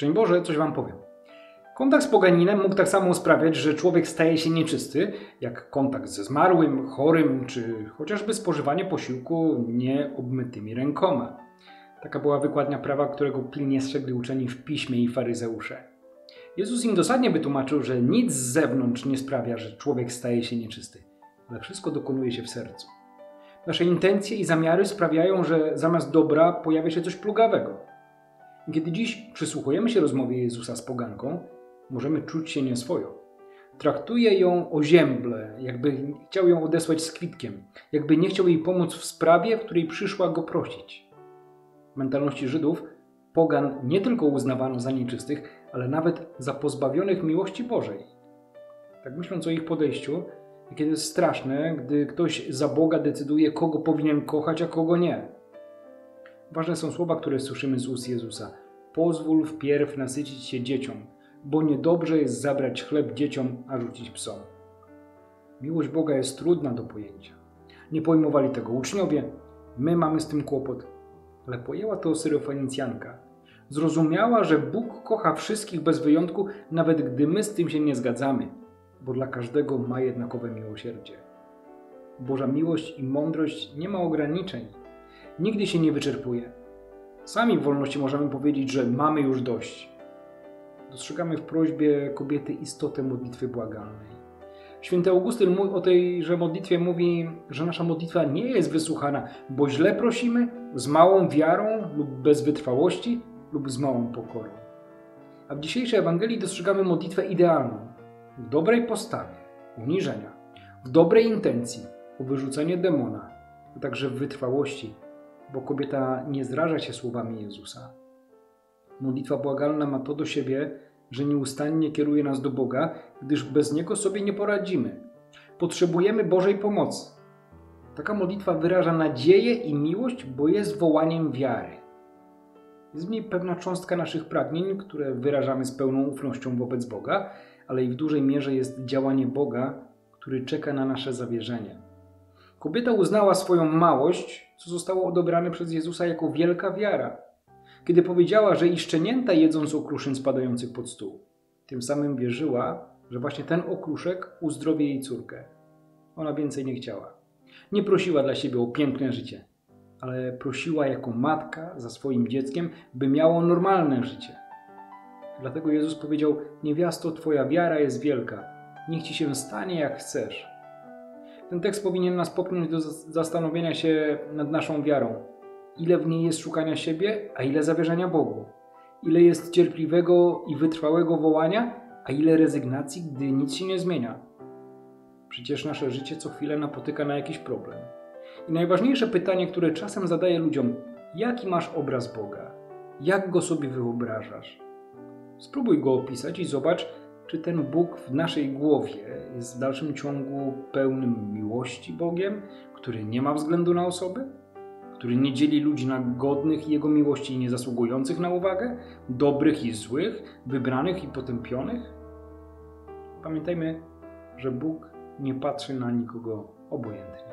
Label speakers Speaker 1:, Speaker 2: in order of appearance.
Speaker 1: Szczęść Boże, coś wam powiem. Kontakt z poganinem mógł tak samo sprawiać, że człowiek staje się nieczysty, jak kontakt ze zmarłym, chorym, czy chociażby spożywanie posiłku nieobmytymi rękoma. Taka była wykładnia prawa, którego pilnie strzegli uczeni w piśmie i faryzeusze. Jezus im dosadnie wytłumaczył, że nic z zewnątrz nie sprawia, że człowiek staje się nieczysty, ale wszystko dokonuje się w sercu. Nasze intencje i zamiary sprawiają, że zamiast dobra pojawia się coś plugawego. Kiedy dziś przysłuchujemy się rozmowie Jezusa z poganką, możemy czuć się nieswojo. Traktuje ją ozięble, jakby chciał ją odesłać z kwitkiem, jakby nie chciał jej pomóc w sprawie, w której przyszła go prosić. W mentalności Żydów pogan nie tylko uznawano za nieczystych, ale nawet za pozbawionych miłości Bożej. Tak myśląc o ich podejściu, jakie to jest straszne, gdy ktoś za Boga decyduje, kogo powinien kochać, a kogo nie. Ważne są słowa, które słyszymy z ust Jezusa. Pozwól wpierw nasycić się dzieciom, bo niedobrze jest zabrać chleb dzieciom, a rzucić psom. Miłość Boga jest trudna do pojęcia. Nie pojmowali tego uczniowie, my mamy z tym kłopot. Ale pojęła to Syrofenicjanka. Zrozumiała, że Bóg kocha wszystkich bez wyjątku, nawet gdy my z tym się nie zgadzamy, bo dla każdego ma jednakowe miłosierdzie. Boża miłość i mądrość nie ma ograniczeń. Nigdy się nie wyczerpuje. Sami w wolności możemy powiedzieć, że mamy już dość. Dostrzegamy w prośbie kobiety istotę modlitwy błagalnej. Święty Augustyn o tejże modlitwie mówi, że nasza modlitwa nie jest wysłuchana, bo źle prosimy, z małą wiarą lub bez wytrwałości lub z małą pokorą. A w dzisiejszej Ewangelii dostrzegamy modlitwę idealną, w dobrej postawie, uniżenia, w dobrej intencji, o wyrzucenie demona, a także w wytrwałości, bo kobieta nie zraża się słowami Jezusa. Modlitwa błagalna ma to do siebie, że nieustannie kieruje nas do Boga, gdyż bez Niego sobie nie poradzimy. Potrzebujemy Bożej pomocy. Taka modlitwa wyraża nadzieję i miłość, bo jest wołaniem wiary. Jest w niej pewna cząstka naszych pragnień, które wyrażamy z pełną ufnością wobec Boga, ale i w dużej mierze jest działanie Boga, który czeka na nasze zawierzenie. Kobieta uznała swoją małość, co zostało odebrane przez Jezusa jako wielka wiara. Kiedy powiedziała, że i szczenięta jedzą z okruszyn spadających pod stół. Tym samym wierzyła, że właśnie ten okruszek uzdrowi jej córkę. Ona więcej nie chciała. Nie prosiła dla siebie o piękne życie, ale prosiła jako matka za swoim dzieckiem, by miało normalne życie. Dlatego Jezus powiedział: niewiasto, twoja wiara jest wielka, niech ci się stanie jak chcesz. Ten tekst powinien nas popchnąć do zastanowienia się nad naszą wiarą. Ile w niej jest szukania siebie, a ile zawierzenia Bogu? Ile jest cierpliwego i wytrwałego wołania, a ile rezygnacji, gdy nic się nie zmienia? Przecież nasze życie co chwilę napotyka na jakiś problem. I najważniejsze pytanie, które czasem zadaję ludziom: jaki masz obraz Boga? Jak go sobie wyobrażasz? Spróbuj go opisać i zobacz, czy ten Bóg w naszej głowie jest w dalszym ciągu pełnym miłości Bogiem, który nie ma względu na osoby? Który nie dzieli ludzi na godnych Jego miłości i niezasługujących na uwagę, dobrych i złych, wybranych i potępionych? Pamiętajmy, że Bóg nie patrzy na nikogo obojętnie.